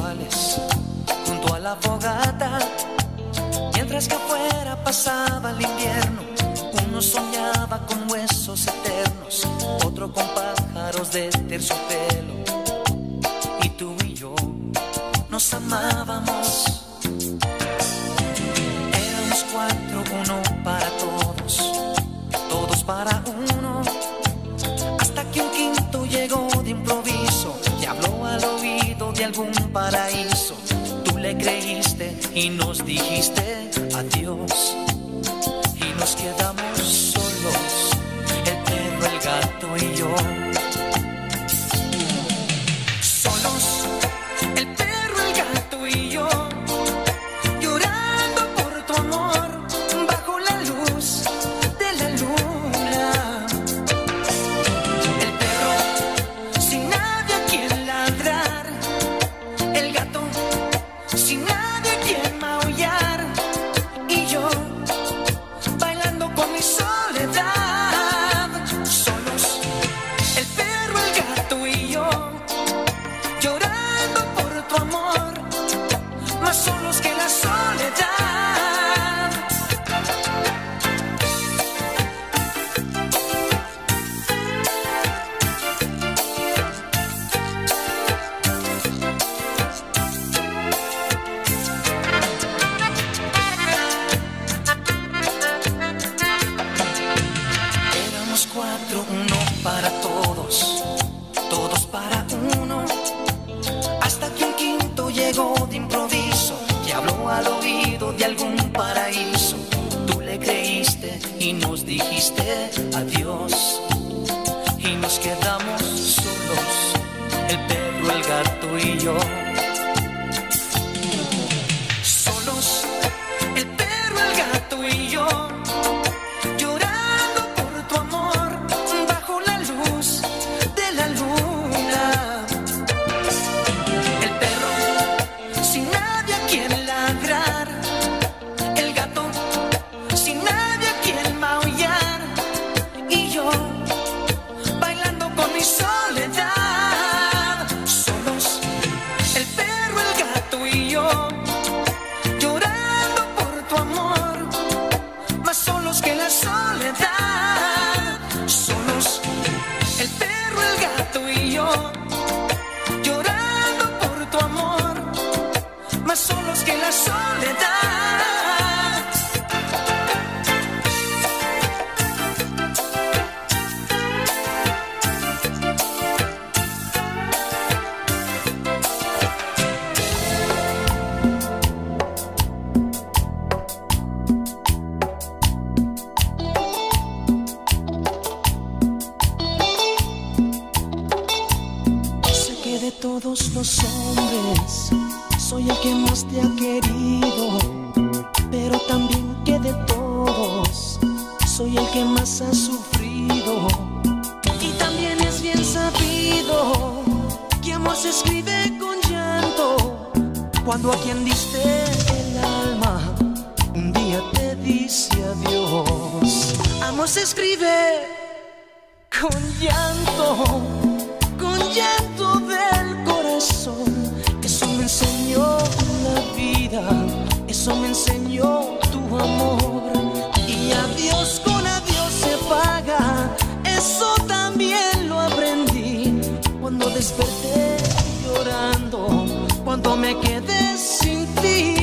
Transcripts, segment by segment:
iguales junto a la fogata, mientras que afuera pasaba el invierno. Uno soñaba con huesos eternos, otro con pájaros de terciopelo. Y tú y yo nos amábamos. Éramos cuatro, uno para todos, todos para uno. Hasta que un quinto llegó de improviso y habló al oído de algún paraíso. Tú le creíste y nos dijiste adiós. Y nos quedamos solos, el perro, el gato y yo. Solos, el perro, el gato y yo, llorando por tu amor bajo la luz de la luna. El perro sin nadie a quien ladrar, el gato sin nadie a quien maullar, y yo bailando con mi soledad. Solos, el perro, el gato y yo, llorando por tu amor, más solos que la soledad. Éramos cuatro, uno para todos, todos para uno. Hasta que un quinto llegó de improviso y habló al oído de algún paraíso. Tú le creíste y nos dijiste adiós. Y nos quedamos solos, el perro, el gato y yo. Solos, el perro, el gato y yo, llorando por tu amor bajo la luz de la luna. El perro sin nadie a quien ladrar, el gato sin nadie a quien maullar, y yo bailando con mi soledad. Solos, el perro, el gato y yo, llorando por tu amor, más solos que la soledad. Solos, el perro, el gato y yo, llorando por tu amor, más solos que la soledad. Sé que de todos los hombres soy el que más te ha querido, pero también que de todos soy el que más ha sufrido. Y también es bien sabido que amor se escribe con llanto, cuando a quien diste el alma un día te dice adiós. Amor se escribe con llanto del corazón. Eso me enseñó la vida, eso me enseñó tu amor. Y adiós con adiós se paga, eso también lo aprendí cuando desperté llorando, cuando me quedé sin ti.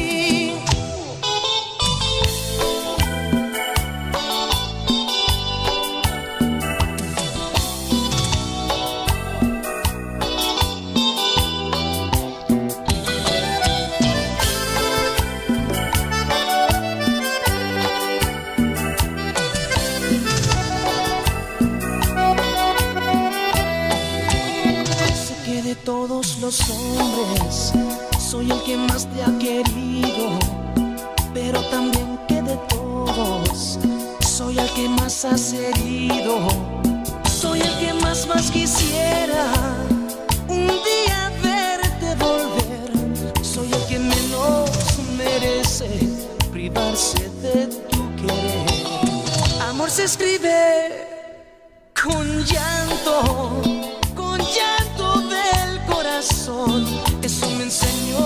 Sé que de todos los hombres soy el que más te ha querido, pero también que de todos soy el que más has herido. Soy el que más quisiera un día verte volver. Soy el que menos merece privarse de tu querer. Amor se escribe con llanto del corazón. Eso me enseñó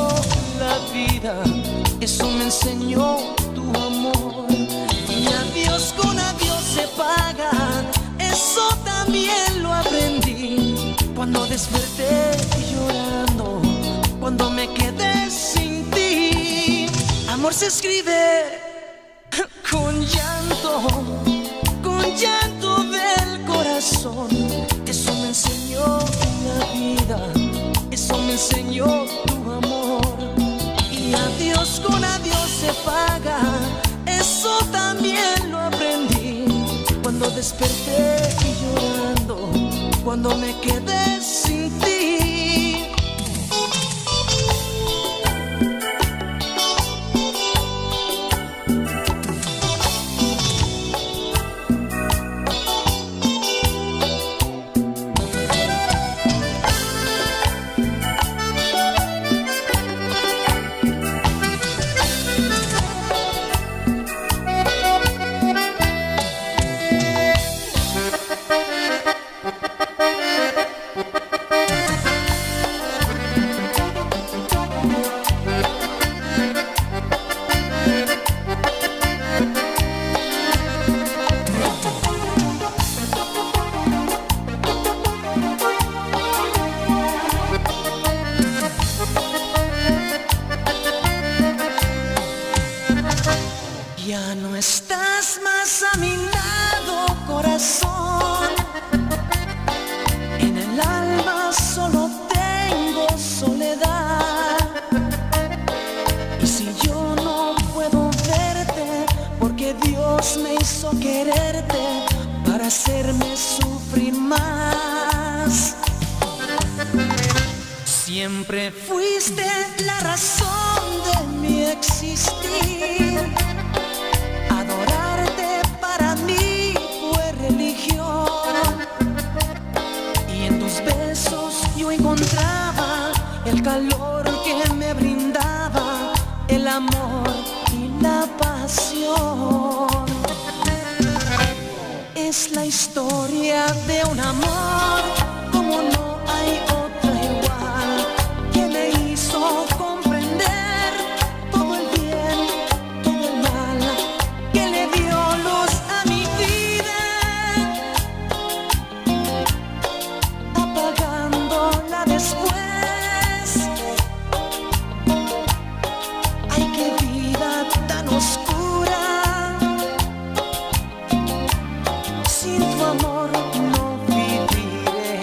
vida, eso me enseñó tu amor. Y adiós con adiós se paga, eso también lo aprendí. Cuando desperté llorando, cuando me quedé sin ti. Amor se escribe con llanto del corazón. Eso me enseñó la vida, eso me enseñó tu amor. Y adiós con adiós se paga, eso también lo aprendí. Cuando desperté llorando, cuando me quedé sin ti. Ya no estás más a mi lado, corazón. En el alma solo tengo soledad. Y si yo no puedo verte, porque Dios me hizo quererte para hacerme sufrir más. Siempre fuiste la razón de mi existir. Adorarte para mí fue religión. Y en tus besos yo encontraba el calor que me brindaba el amor y la pasión. Es la historia de un amor como no hay otra igual, que me hizo comprender todo el bien, todo el mal, que le dio luz a mi vida, apagándola después. Ay, qué vida tan oscura, sin tu amor no viviré.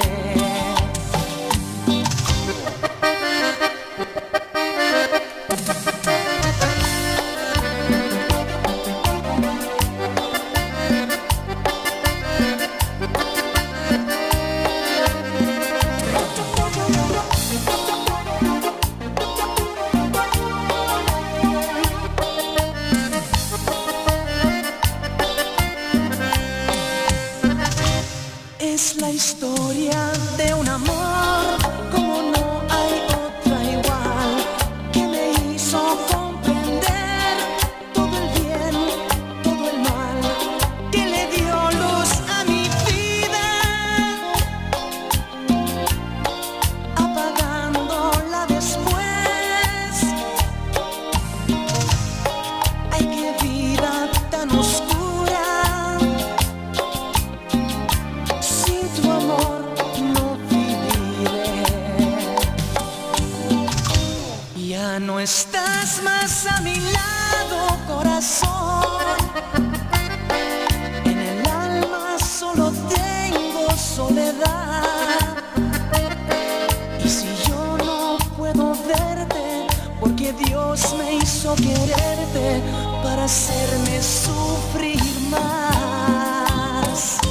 Es la historia de un amor como no hay otra igual, que me hizo comprender todo el bien, todo el mal, que le dio luz a mi vida, apagándola después. Ay, qué vida tan oscura, sin tu amor no viviré. Ya no estás más a mi lado, corazón. En el alma solo tengo soledad. Y si yo no puedo verte, porque Dios me hizo quererte para hacerme sufrir más.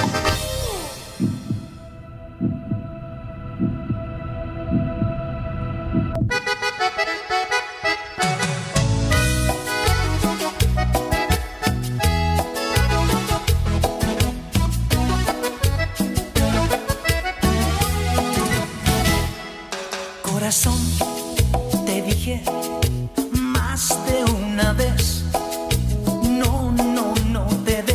Corazón, te dije más de una vez, no, no, no te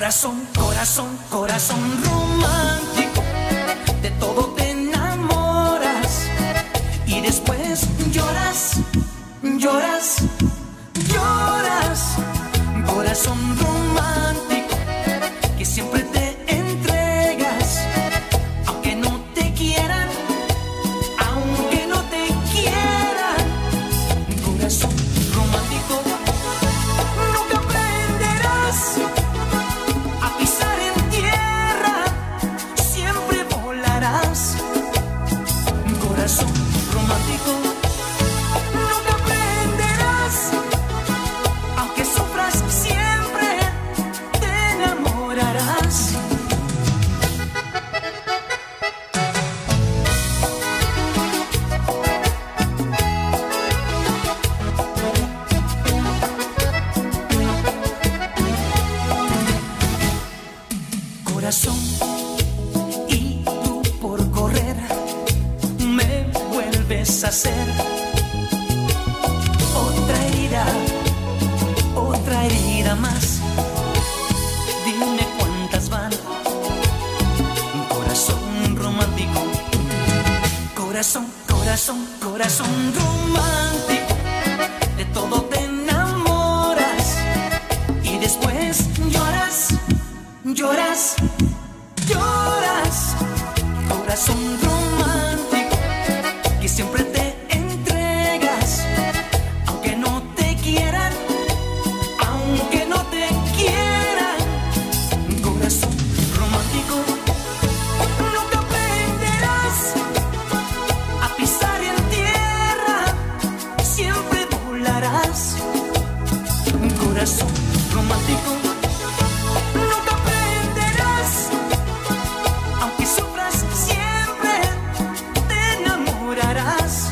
Corazón, corazón, corazón romántico, de todo te enamoras y después lloras, lloras, lloras. Corazón romántico, que siempre te entregas, aunque no te quieran, aunque no te quieran. Corazón romántico, nunca aprenderás a pisar en tierra, siempre volarás. Corazón romántico, nunca aprenderás, aunque sufras siempre te enamorarás. Corazón, y tú por correr me vuelves a hacer otra herida más. Dime cuántas van. Corazón romántico, corazón, corazón, corazón romántico, de todo te enamoras y después lloras, lloras, lloras. Corazón romántico, que siempre te entregas, aunque no te quieran, aunque no te quieran. Corazón romántico, nunca aprenderás a pisar en tierra, siempre volarás. Corazón romántico, nunca aprenderás, aunque sufras siempre te enamorarás.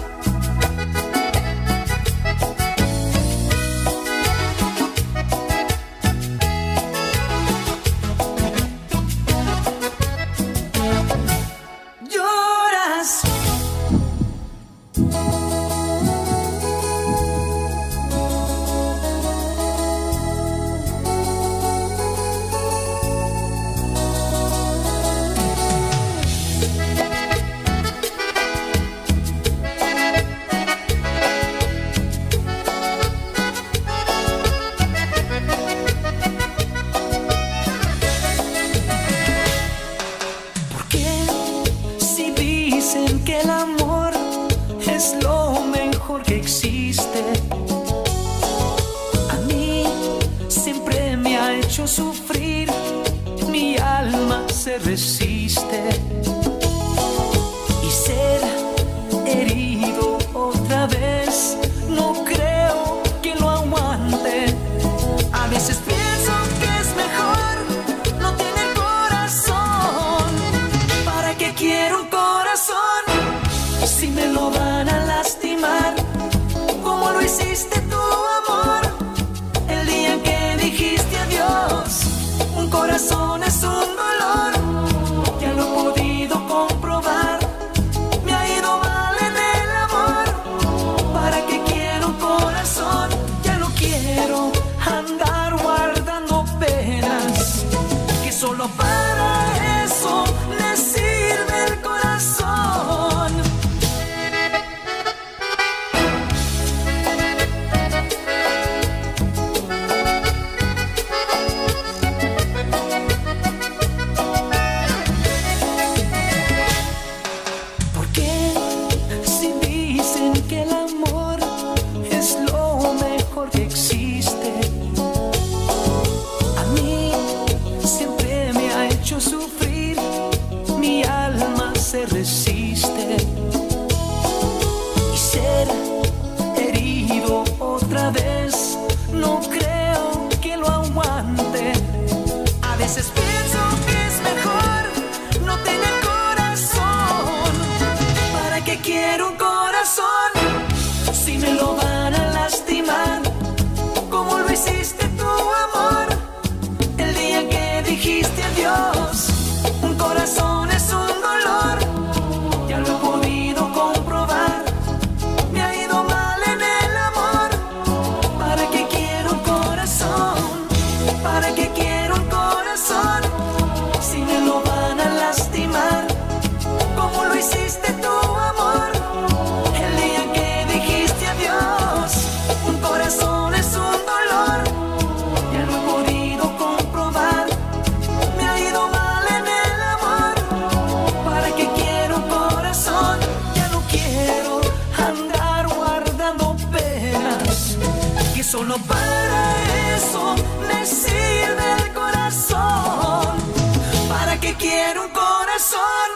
Lloras. Si dicen que el amor es lo mejor que existe, a mí siempre me ha hecho sufrir, mi alma se resiste. Y ser herido otra vez, no creo que lo aguante. A veces pienso que es mejor no tener corazón. ¿Para qué quiero un corazón si me lo van a lastimar? Como lo hiciste tu amor el día en que dijiste adiós. Un corazón es un dolor, ya lo podía quiero un corazón.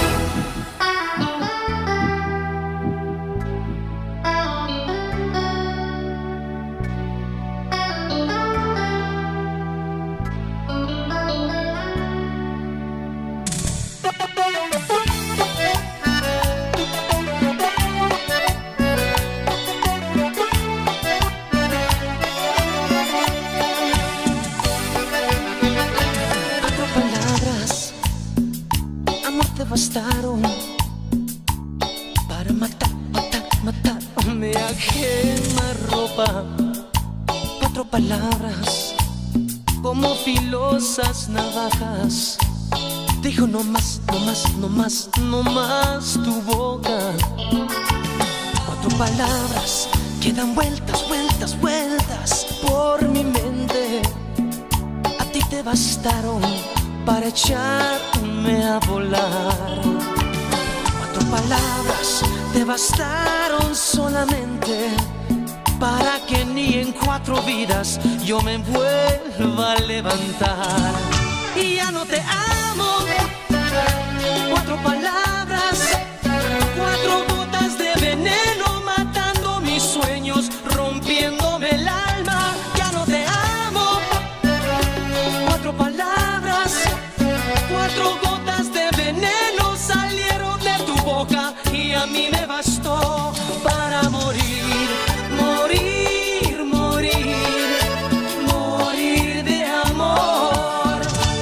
Bastaron para matarme a quemarropa. 4 palabras como filosas navajas. Dijo no más, no más, no más, no más tu boca. 4 palabras que dan vueltas, vueltas, vueltas por mi mente. A ti te bastaron para echarme a volar. 4 palabras te bastaron solamente para que ni en 4 vidas yo me vuelva a levantar. Y ya no te amo. 4 palabras, 4 gotas de veneno matando mis sueños, rompiéndome el alma. Ya no te amo. 4 palabras, 4 gotas de veneno salieron de tu boca y a mí me bastó para morir, morir, morir, morir de amor.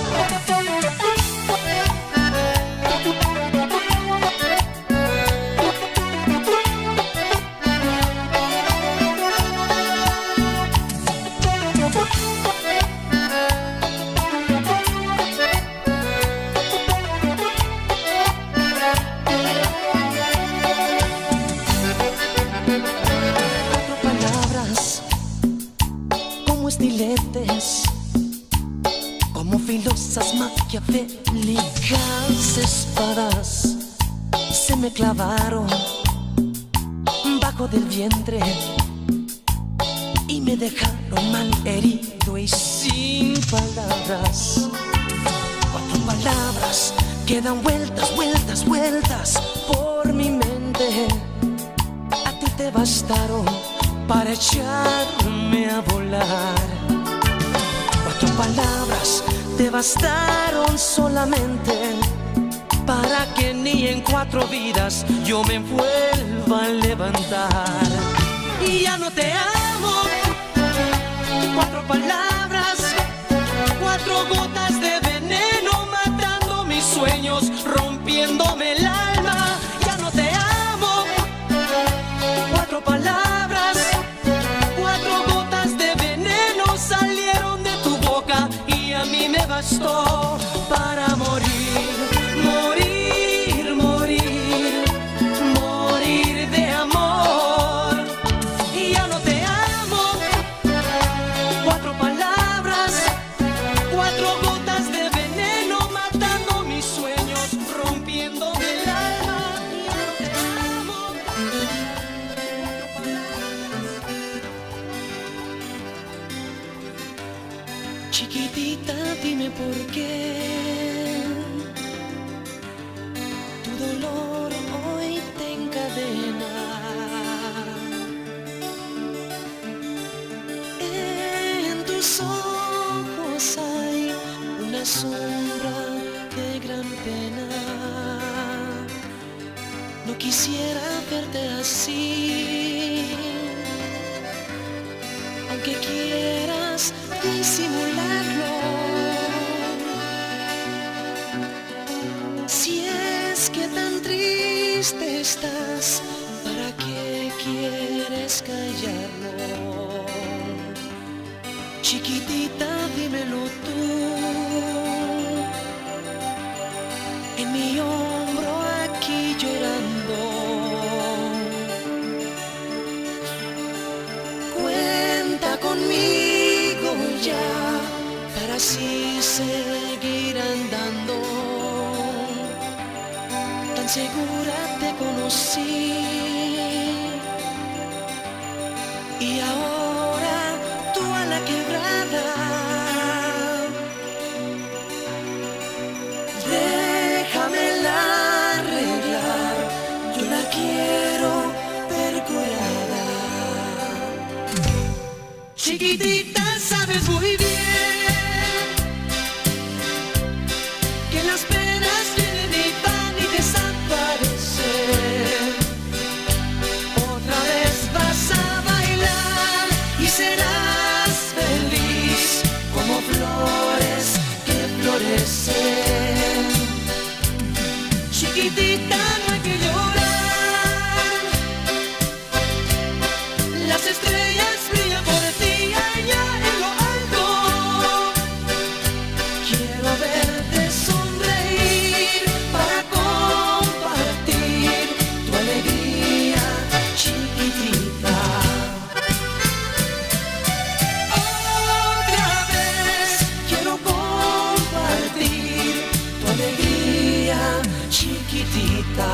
Estiletes, como filosas maquiavélicas espadas, se me clavaron bajo del vientre y me dejaron mal herido y sin palabras. 4 palabras que dan vueltas, vueltas, vueltas por mi mente. A ti te bastaron para echarme a volar. 4 palabras te bastaron solamente para que ni en 4 vidas yo me vuelva a levantar. Y ya no te amo. 4 palabras, 4 gotas de veneno matando mis sueños, rompiéndome el alma. Ya no te amo. 4 palabras, 4 gotas de veneno salieron de tu boca y a mí me bastó para morir, morir, morir, morir de amor. Y ya no te amo. 4 palabras, 4 gotas de veneno matando mis sueños, rompiéndome el alma. Y ya no te amo. Chiquitita, dime por qué tu dolor hoy te encadena. En tus ojos hay una sombra de gran pena. No quisiera verte así, aunque quieras disimularlo. Si es que tan triste estás, ¿para qué quieres callarlo? Chiquitita, dímelo tú. En mi hombro aquí llorando. Cuenta conmigo ya para así seguir andando. Tan segura te conocí y ahora tú a la quebrada Chiquitita, no hay que llorar. Las estrellas brillan por ti allá en lo alto. Quiero verte sonreír para compartir tu alegría, chiquitita. Otra vez quiero compartir tu alegría, chiquitita.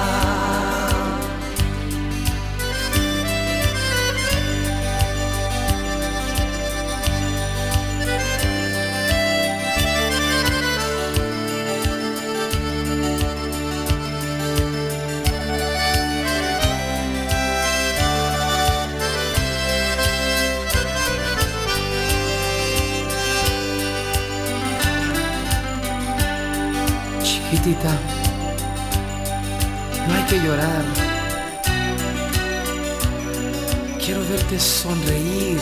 Chiquitita, no hay que llorar. Quiero verte sonreír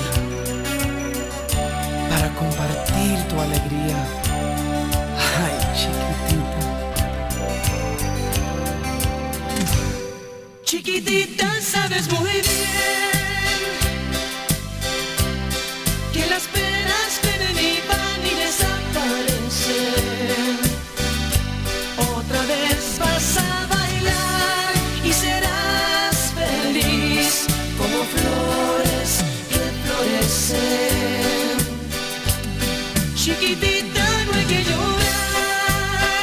para compartir tu alegría. Ay, chiquitita. Chiquitita, sabes muy bien que las penas vienen y van y desaparecen. Otra vez vas a bailar y serás feliz como flores que florecen. Chiquitita, no hay que llorar.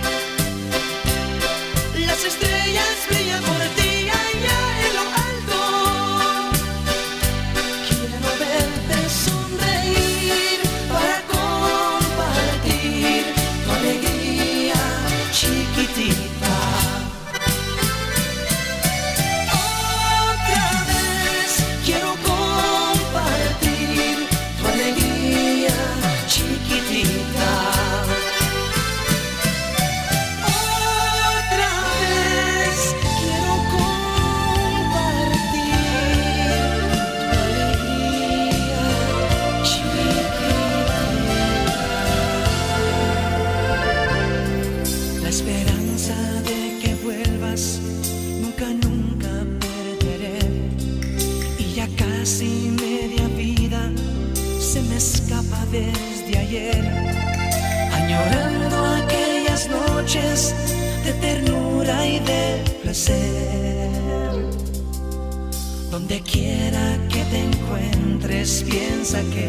Las estrellas brillan por ti allá en lo alto. Quiero verte sonreír para compartir tu alegría, chiquitita. Otra vez quiero compartir tu alegría, chiquitita. Otra vez quiero compartir tu alegría, chiquitita. La esperanza de que vuelvas nunca, nunca perderé. Y ya casi media vida se me escapa desde ayer, añorando aquellas noches de ternura y de placer. Donde quiera que te encuentres, piensa que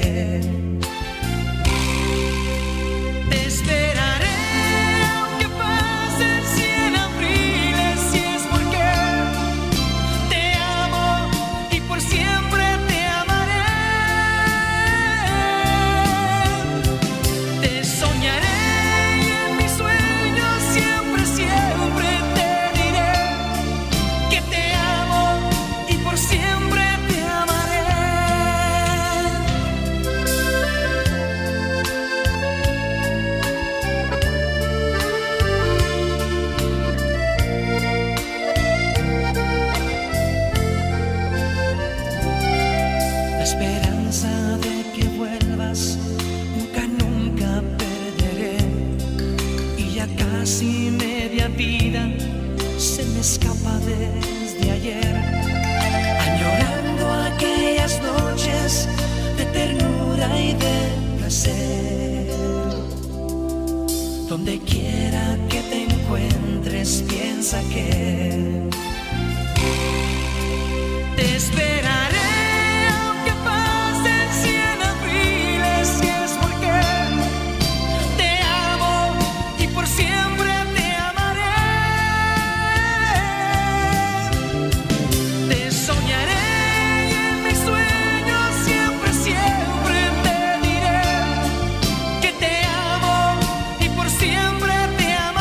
te esperaré, aunque pasen 100 abriles, y es porque te amo y por siempre te amaré. Te soñaré y en mis sueños siempre, siempre te diré que te amo y por siempre te amaré. La esperanza de que vuelvas nunca, nunca perderé. Y ya casi media vida se me escapa desde ayer, añorando aquellas noches de ternura y de placer. Donde quiera que te encuentres, piensa que te esperaré, aunque pasen 100 abriles, y es porque te amo y por siempre te amaré. Te soñaré y en mis sueños siempre, siempre te diré que te amo y por siempre te amaré.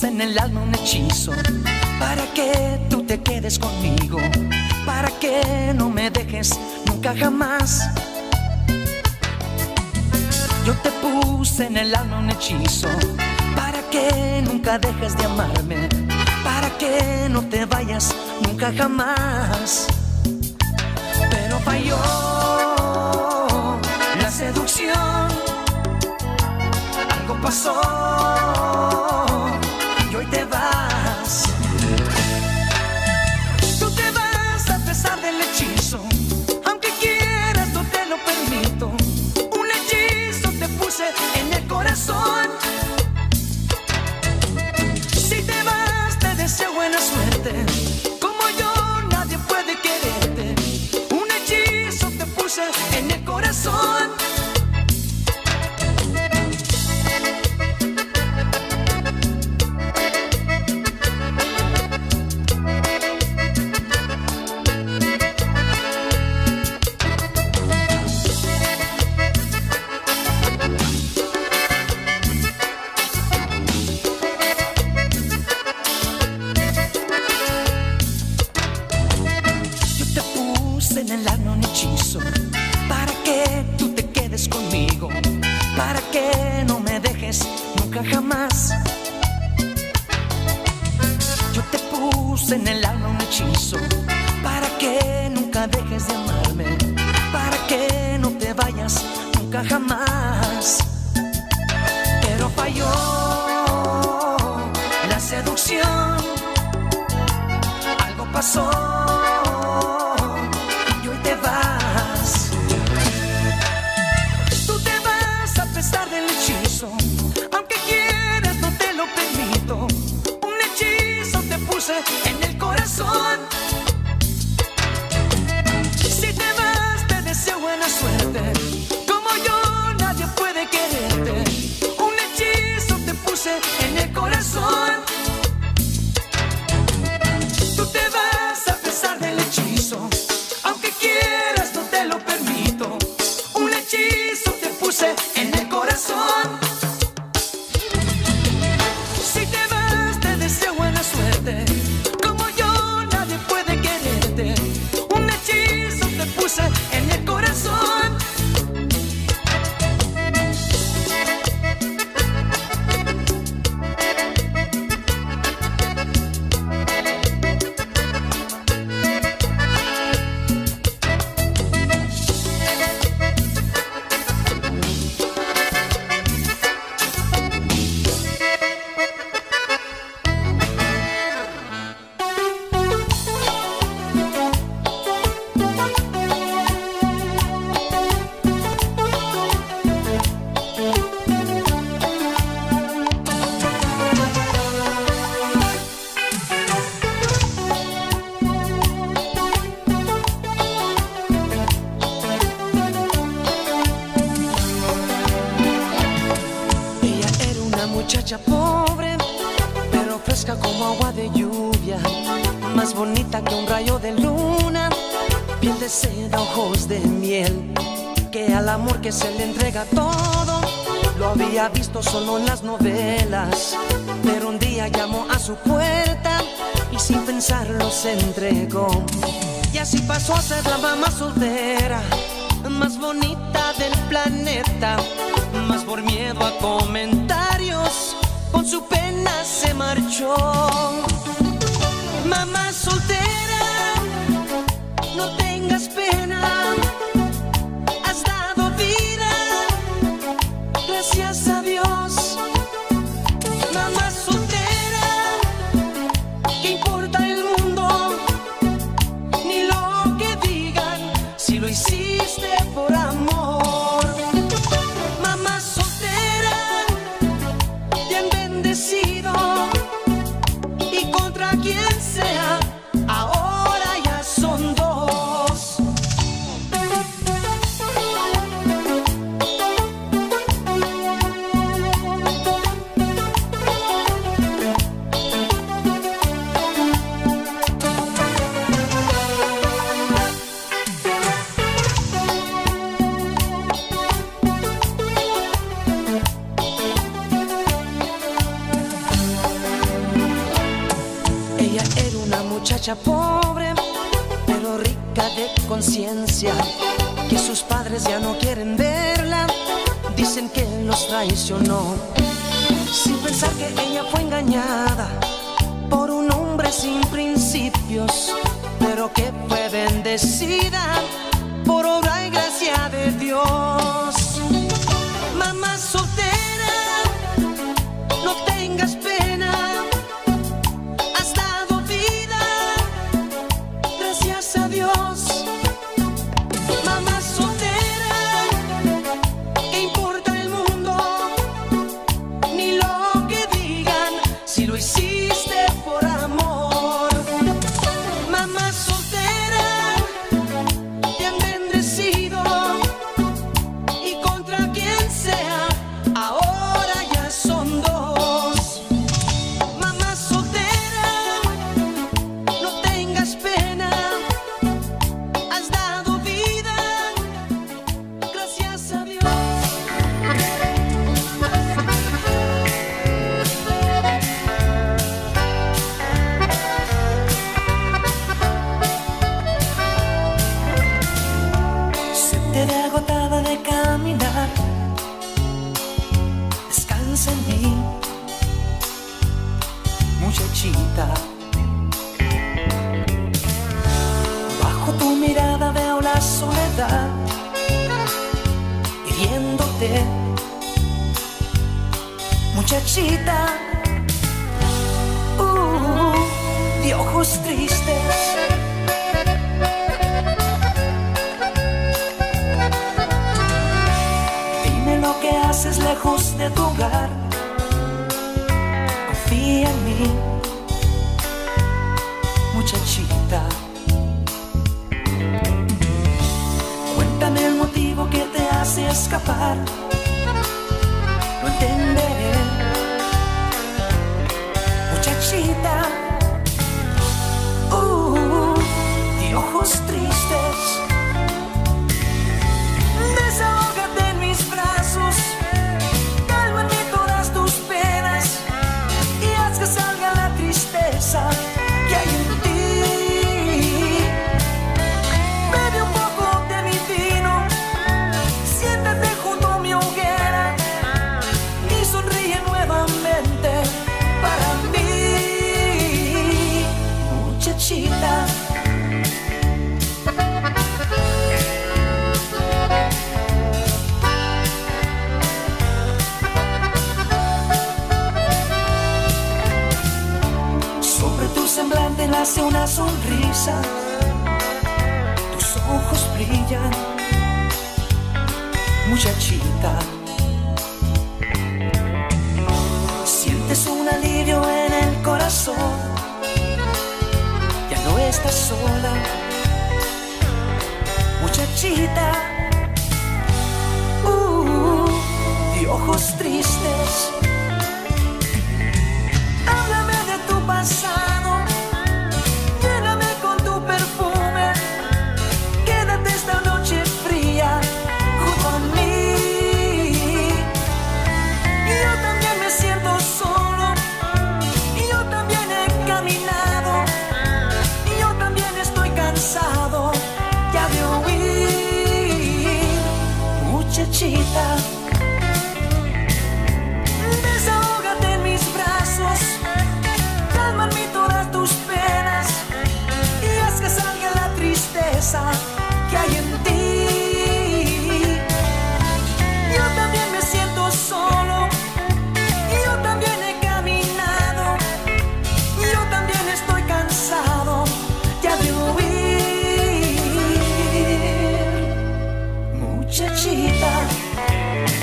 puse en el alma un hechizo para que tú te quedes conmigo, para que no me dejes nunca jamás. Yo te puse en el alma un hechizo para que nunca dejes de amarme, para que no te vayas nunca jamás. Pero falló la seducción, algo pasó y hoy te vas. Tú te vas a pesar del hechizo, aunque quieras no te lo permito. Un hechizo te puse en el corazón. Si te vas te deseo buena suerte, como yo nadie puede quererte. Un hechizo te puse en el corazón. En el alma un hechizo para que tú te quedes conmigo, para que no me dejes nunca jamás. Yo te puse en el alma un hechizo para que nunca dejes de amarme, para que no te vayas nunca jamás. Pero falló la seducción, algo pasó. En el corazón. Si te vas te deseo buena suerte, como yo nadie puede quererte. Un hechizo te puse en el corazón. Tú te vas a pesar del hechizo, aunque quieras no te lo permito. Un hechizo te puse en el corazón. Si te vas te deseo buena suerte, como yo nadie puede quererte. Un hechizo te puse en el corazón. Muchacha pobre, pero fresca como agua de lluvia, más bonita que un rayo de luna, piel de seda, ojos de miel, que al amor que se le entrega todo, lo había visto solo en las novelas, pero un día llamó a su puerta y sin pensarlo se entregó, y así pasó a ser la mamá soltera, más bonita del planeta, más por miedo a comentarios, con su pena se marchó. Mamá soltera, no tengas pena, has dado vida, gracias a Dios. Mamá soltera, ¿qué importa el mundo? Ni lo que digan, si lo hiciste por amor. Y contra quien sea, ahora ya son dos. muchacha pobre, pero rica de conciencia, que sus padres ya no quieren verla, dicen que los traicionó, sin pensar que ella fue engañada por un hombre sin principios, pero que fue bendecida por obra y gracia de Dios. Mamá soltera, no tengas pena, has dado vida, gracias a Dios. Mamá soltera, ¿qué importa el mundo? Ni lo que digan, si lo hiciste por amor. Mamá soltera, te han bendecido, y contra quien sea, ahora ya son dos. Mamá soltera, no tengas pena, has dado vida, gracias a Dios. Se te ve agotada de caminar, descansa en mí, muchachita. Bajo tu mirada veo la soledad hiriéndote, muchachita. De ojos tristes, dime lo que haces lejos de tu hogar, confía en mí, muchachita. Cuéntame el motivo que te hace escapar, lo entenderé, muchachita. De ojos tristes, desahógate en mis brazos, cálmame todas tus penas y haz que salga la tristeza que hay en ti. Bebe un poco de mi vino, siéntate junto a mi hoguera y sonríe nuevamente para mí, muchachita. Sobre tu semblante nace una sonrisa, tus ojos brillan, muchachita. Sientes un alivio en el corazón, ya no estás sola, muchachita. De ojos tristes, háblame de tu pasado, lléname con tu perfume, quédate esta noche fría junto a mí. Yo también me siento solo, yo también he caminado, yo también estoy cansado ya de huir, muchachita. Desahógate en mis brazos, cálmame todas tus penas y haz que salga la tristeza que hay en ti. Yo también me siento solo, yo también he caminado, yo también estoy cansado ya de huir, muchachita.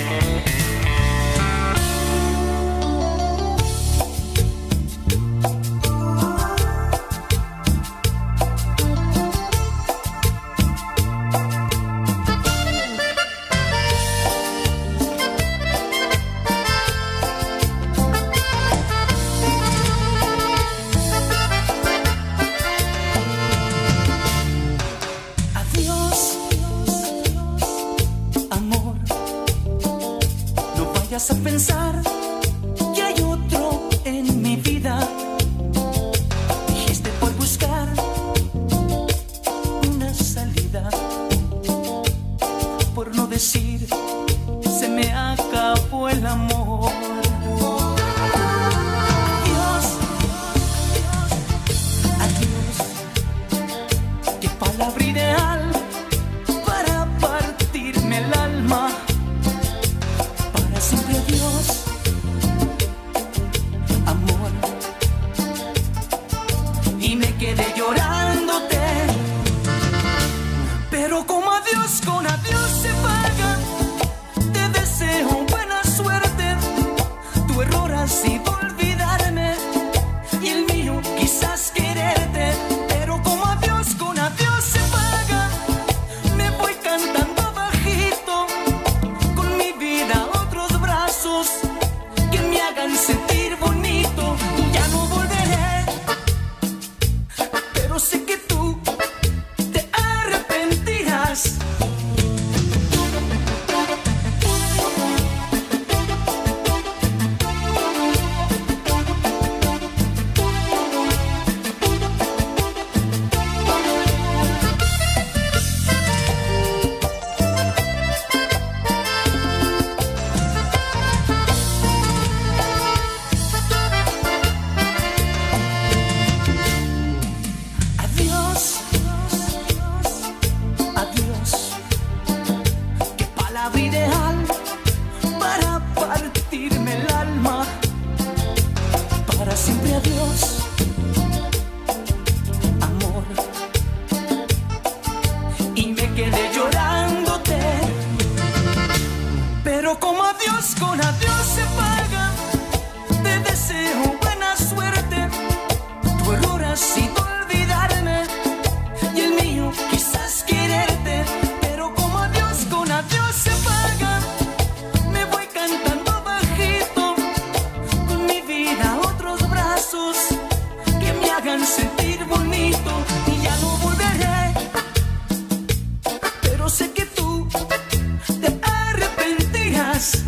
para siempre adiós, amor. Y me quedé llorándote, pero como adiós con adiós se paga, te deseo buena suerte. Tu error ha sido olvidarme y el mío quizás quererte, pero como adiós con adiós se paga, me voy cantando bajito, con mi vida a otros brazos que me hagan sentir bonito. Y ya no volveré, pero sé que tú te arrepentirás.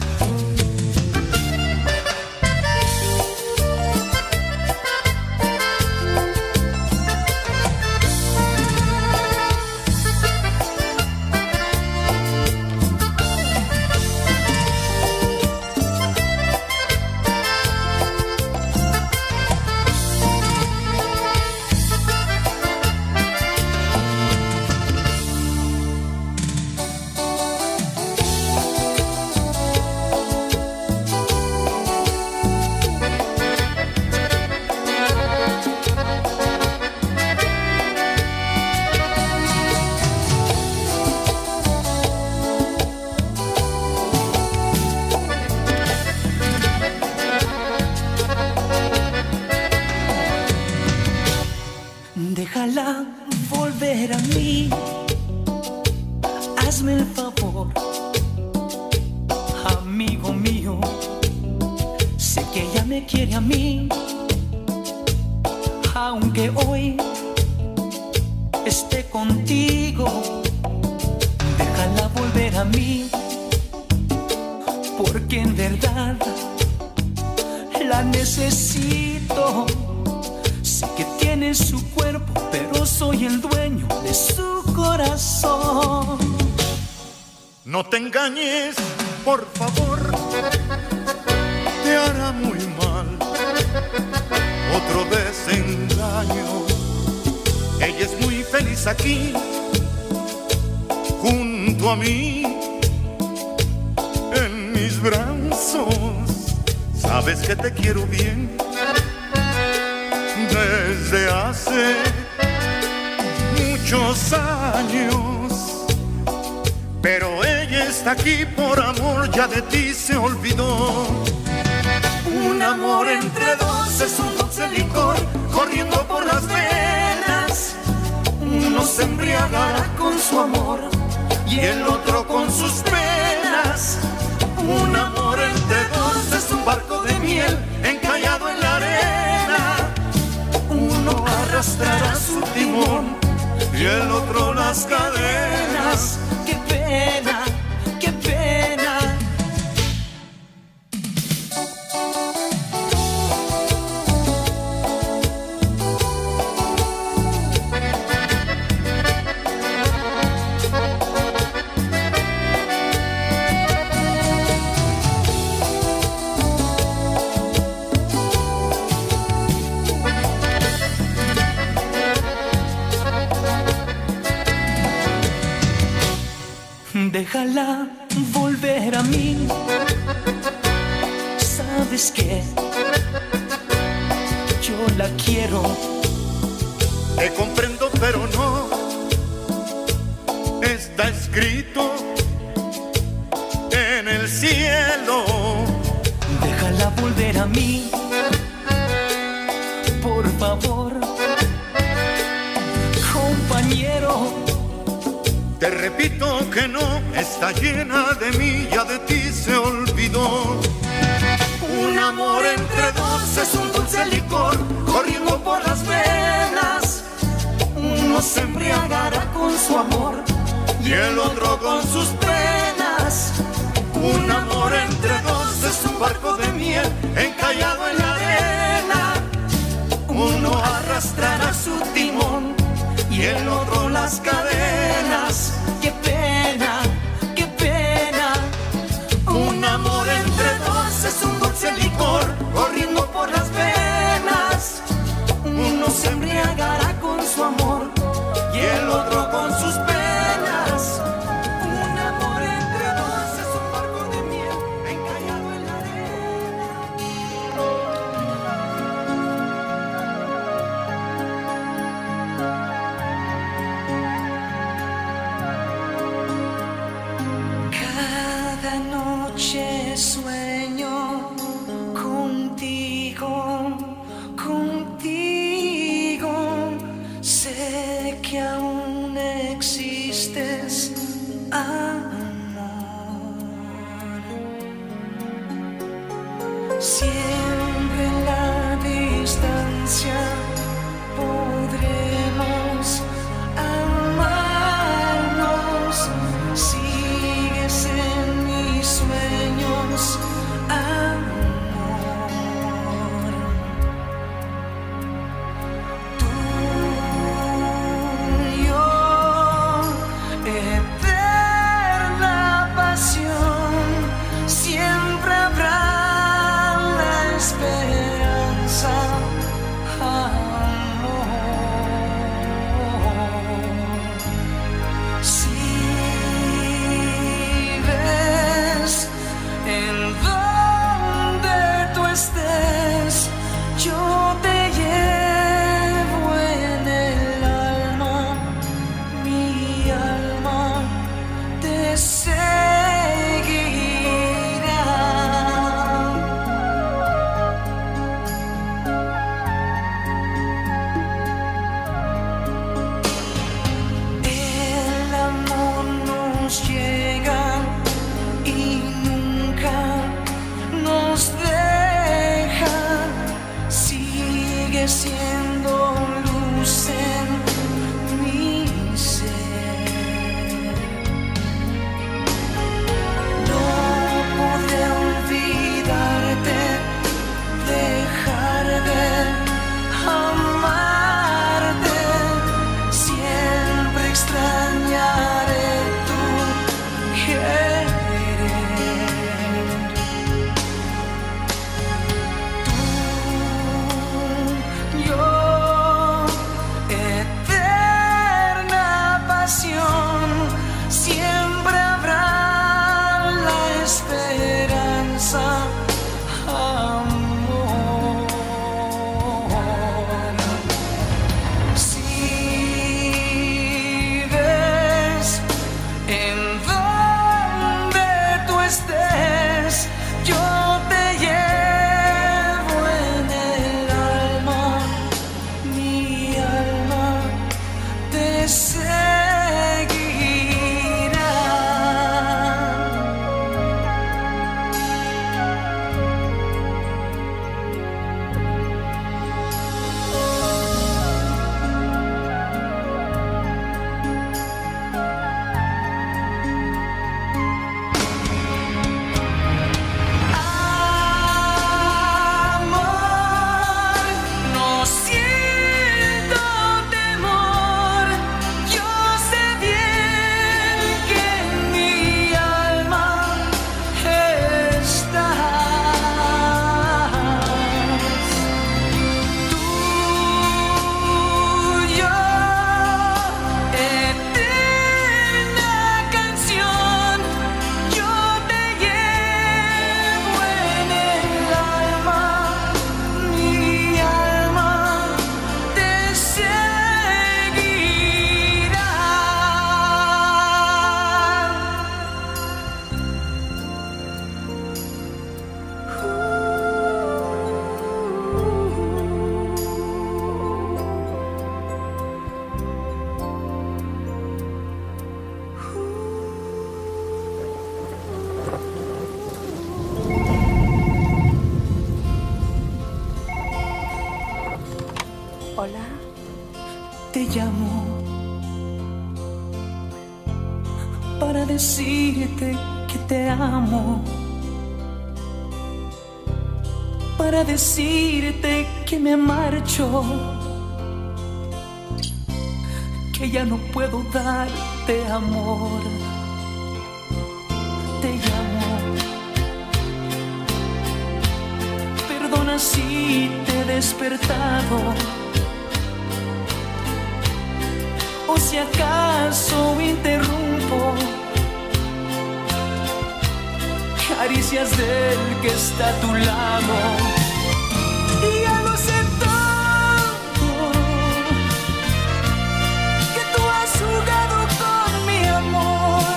Déjala volver a mí, hazme el favor, amigo mío. Sé que ella me quiere a mí, aunque hoy esté contigo. Déjala volver a mí, porque en verdad la necesito. Sé que tiene su cuerpo, pero soy el dueño de su corazón. No te engañes, por favor, te hará muy mal otro desengaño. Ella es muy feliz aquí, junto a mí, en mis brazos. Sabes que te quiero bien desde hace muchos años, pero ella está aquí por amor, ya de ti se olvidó. Un amor entre dos es un dulce licor corriendo por las venas. Uno se embriagará con su amor y el otro con sus penas. Un amor entre dos es un barco de miel encallado en la arena. Uno arrastrará su timón y el otro las cadenas. ¡Qué pena, qué pena! Déjala volver a mí. ¿Sabes qué? Yo la quiero. Te comprendo, pero no está escrito en el cielo. Déjala volver a mí, por favor, compañero. Te repito que no está llena de mí, ya de ti se olvidó. Un amor entre dos es un dulce licor corriendo por las venas. Uno se embriagará con su amor y el otro con sus penas. Un amor entre dos es un barco de miel encallado en la arena. Uno arrastrará su timón y el otro las cadenas. ¡Qué pena, qué pena! Un amor entre dos es un dulce licor corriendo por las venas. Uno se embriagará con su amor y el otro con sus penas. Un amor entre dos es un barco de miel encallado en la arena. creciendo luz en mi ser. No pude olvidarte, dejar de amarte, siempre extrañaré tu querer. Tú, yo, eterna pasión, siempre habrá la esperanza, amor. Si ves en donde tú estés, yo te llevo en el alma, mi alma te seguirá. Amor, no siento temor, yo sé bien que en mi alma estás. Tú, yo, eterna canción, yo te llevo en el alma, mi alma te seguirá. Hola, te llamo para decirte que te amo, para decirte que me marcho, que ya no puedo darte amor. Te llamo, perdona si te he despertado, o si acaso interrumpo caricias del que está a tu lado. Y ya lo sé todo, que tú has jugado con mi amor,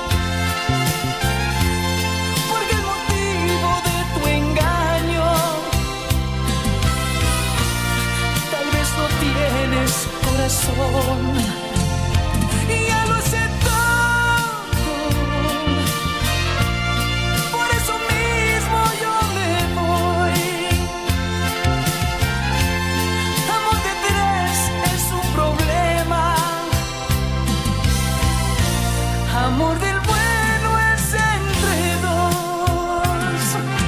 porque el motivo de tu engaño tal vez no tienes corazón. Y ya lo sé todo, por eso mismo yo me voy. Amor de tres es un problema, amor del bueno es entre dos.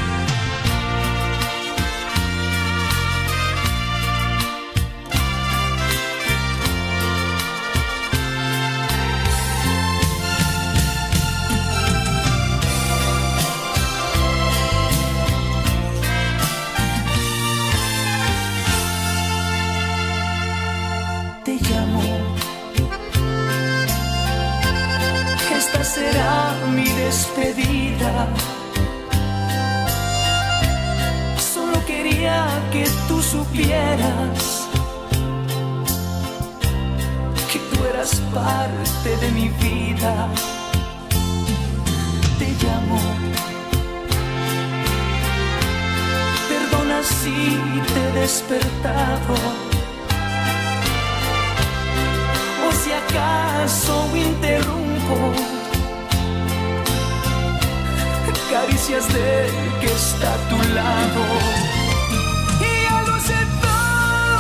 Te llamo, esta será mi despedida. Solo quería que tú supieras que tú eras parte de mi vida. Te llamo, perdona si te he despertado, o si acaso interrumpo caricias del que está a tu lado. Y ya lo sé todo,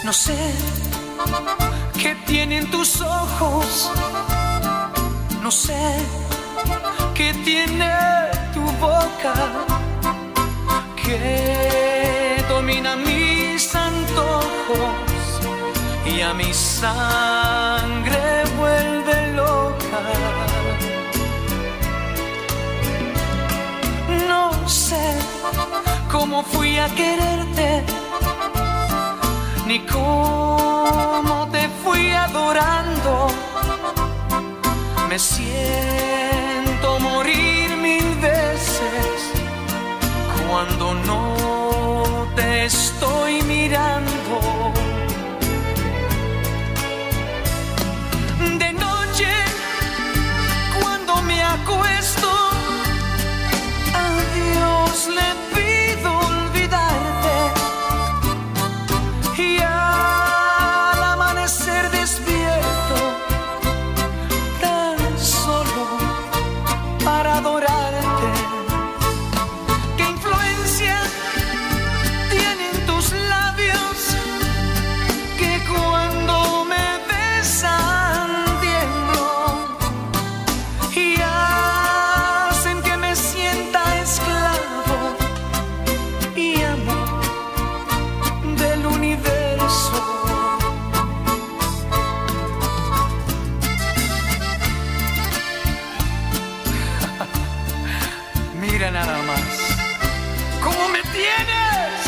No sé qué tienen tus ojos, no sé qué tiene tu boca, que domina mis antojos y a mi sangre vuelve loca. No sé cómo fui a quererte, ni cómo te fui adorando. Me siento morir mil veces cuando no te estoy mirando. De noche, cuando me acuesto, a Dios le pido olvidarte, y al amanecer despierto tan solo para adorarte. ¿Qué influencia tienen tus labios que cuando me besan tiemblo y hacen que me sienta esclavo y amo del universo? Mira nada más cómo me tienes.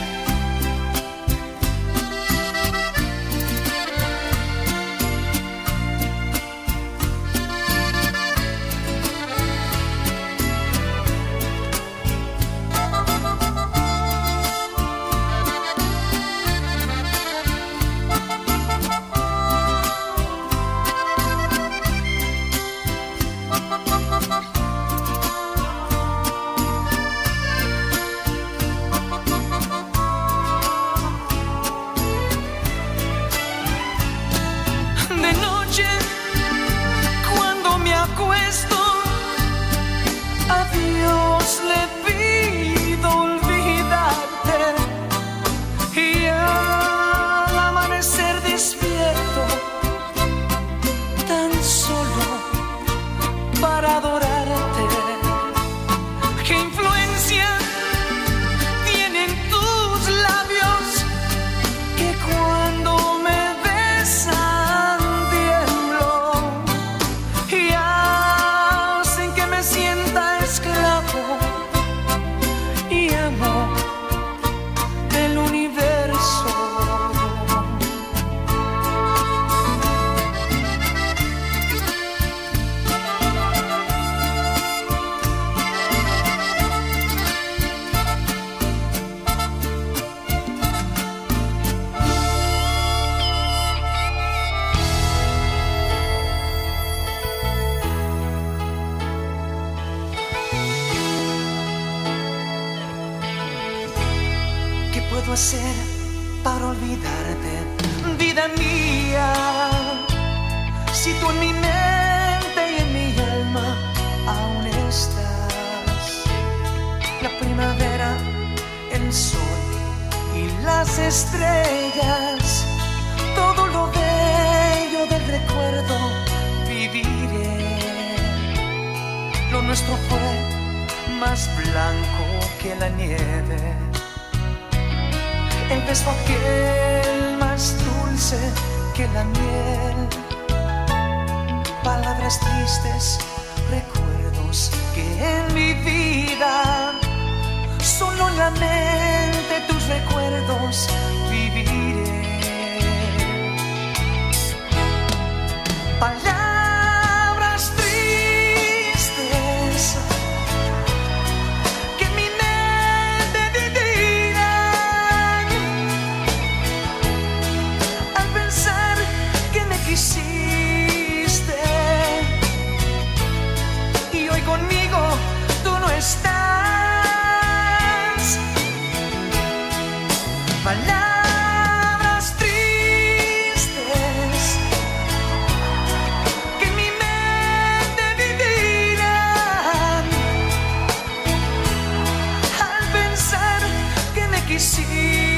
De noche, cuando me acuesto, a Dios le pido olvidarte, y al amanecer despierto tan solo para adorarte. ¿Qué influencia tienen tus labios que cuando me besan y hacen que me sienta esclavo y amo del universo? ¿Qué puedo hacer para olvidarte, vida mía? Si tú en mi mente y en mi alma aún estás. La primavera, el sol y las estrellas, todo lo bello del recuerdo viviré. Lo nuestro fue más blanco que la nieve, el beso aquel más dulce que la miel. Palabras tristes, recuerdos que en mi vida solo en la mente tus recuerdos viviré. Palabras tristes que en mi mente vivirán al pensar que me quisiste y hoy conmigo tú no estás. Palabras tristes que en mi mente vivirán al pensar que me quisiste